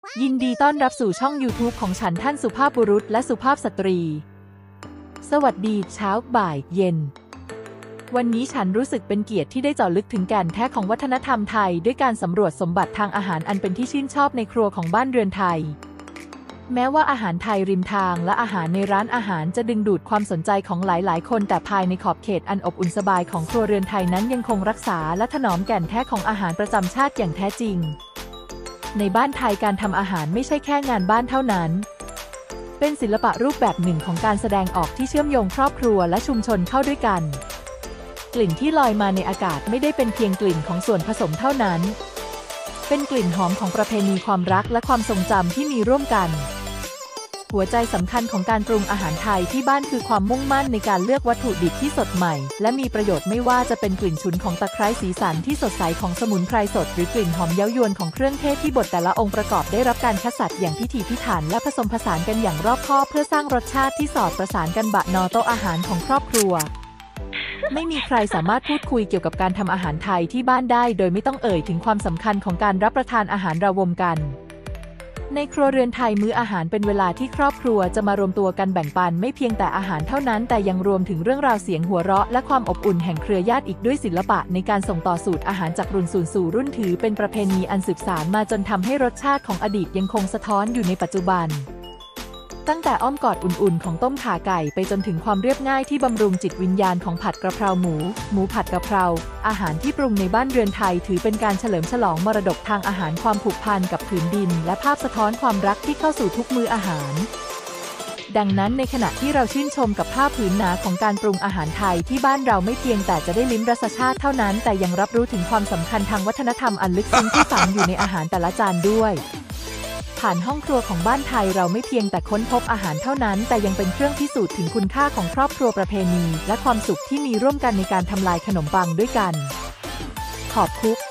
ยินดีต้อนรับสู่ช่อง YouTube ของฉันท่านสุภาพบุรุษและสุภาพสตรี สวัสดีเช้าบ่ายเย็น วันนี้ฉันรู้สึกเป็นเกียรติที่ได้เจาะลึกถึงแก่นแท้ของวัฒนธรรมไทยด้วยการสำรวจสมบัติทางอาหารอันเป็นที่ชื่นชอบในครัวของบ้านเรือนไทย แม้ว่าอาหารไทยริมทางและอาหารในร้านอาหารจะดึงดูดความสนใจของหลายๆคนแต่ภายในขอบเขตอันอบอุ่นสบายของครัวเรือนไทยนั้นยังคงรักษาและถนอมแก่นแท้ของอาหารประจำชาติอย่างแท้จริงในบ้านไทยการทำอาหารไม่ใช่แค่งานบ้านเท่านั้นเป็นศิลปะรูปแบบหนึ่งของการแสดงออกที่เชื่อมโยงครอบครัวและชุมชนเข้าด้วยกันกลิ่นที่ลอยมาในอากาศไม่ได้เป็นเพียงกลิ่นของส่วนผสมเท่านั้นเป็นกลิ่นหอมของประเพณีความรักและความทรงจำที่มีร่วมกันหัวใจสำคัญของการปรุงอาหารไทยที่บ้านคือความมุ่งมั่นในการเลือกวัตถุดิบที่สดใหม่และมีประโยชน์ไม่ว่าจะเป็นกลิ่นฉุนของตะไคร้สีสันที่สดใสของสมุนไพรสดหรือกลิ่นหอมเย้ายวนของเครื่องเทศที่บดแต่ละองค์ประกอบได้รับการคัดสรรอย่างพิถีพิถันและผสมผสานกันอย่างรอบคอบเพื่อสร้างรสชาติที่สอดประสานกันบะนอโต๊ะอาหารของครอบครัวไม่มีใครสามารถพูดคุยเกี่ยวกับการทำอาหารไทยที่บ้านได้โดยไม่ต้องเอ่ยถึงความสำคัญของการรับประทานอาหารระวมกันในครัวเรือนไทยมื้ออาหารเป็นเวลาที่ครอบครัวจะมารวมตัวกันแบ่งปันไม่เพียงแต่อาหารเท่านั้นแต่ยังรวมถึงเรื่องราวเสียงหัวเราะและความอบอุ่นแห่งเครือญาติอีกด้วยศิลปะในการส่งต่อสูตรอาหารจากรุ่นสู่รุ่นถือเป็นประเพณีอันสืบสานมาจนทำให้รสชาติของอดีตยังคงสะท้อนอยู่ในปัจจุบันตั้งแต่อ้อมกอดอุ่นๆของต้มข่าไก่ไปจนถึงความเรียบง่ายที่บำรุงจิตวิญญาณของผัดกระเพราหมูผัดกะเพราอาหารที่ปรุงในบ้านเรือนไทยถือเป็นการเฉลิมฉลองมรดกทางอาหารความผูกพันกับผืนดินและภาพสะท้อนความรักที่เข้าสู่ทุกมื้ออาหารดังนั้นในขณะที่เราชื่นชมกับผ้าผืนหนาของการปรุงอาหารไทยที่บ้านเราไม่เพียงแต่จะได้ลิ้มรสชาติเท่านั้นแต่ยังรับรู้ถึงความสำคัญทางวัฒนธรรมอันลึกซึ้งที่ฝังอยู่ในอาหารแต่ละจานด้วยผ่านห้องครัวของบ้านไทยเราไม่เพียงแต่ค้นพบอาหารเท่านั้นแต่ยังเป็นเครื่องพิสูจน์ถึงคุณค่าของครอบครัวประเพณีและความสุขที่มีร่วมกันในการทำลายขนมปังด้วยกันขอบคุณ